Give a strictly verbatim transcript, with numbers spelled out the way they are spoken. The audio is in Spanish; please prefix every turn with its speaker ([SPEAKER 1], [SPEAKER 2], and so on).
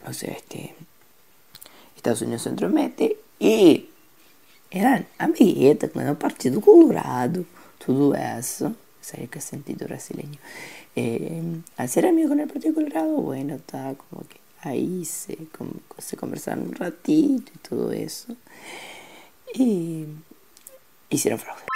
[SPEAKER 1] o sea, este, Estados Unidos se entromete e eran amiguetas con el Partido Colorado, todo eso. ¿Sabes qué sentido brasileño? Eh, al ser amigo con el Partido Colorado, bueno, está como que ahí se, como, se conversaron un ratito y todo eso. Y hicieron fraude.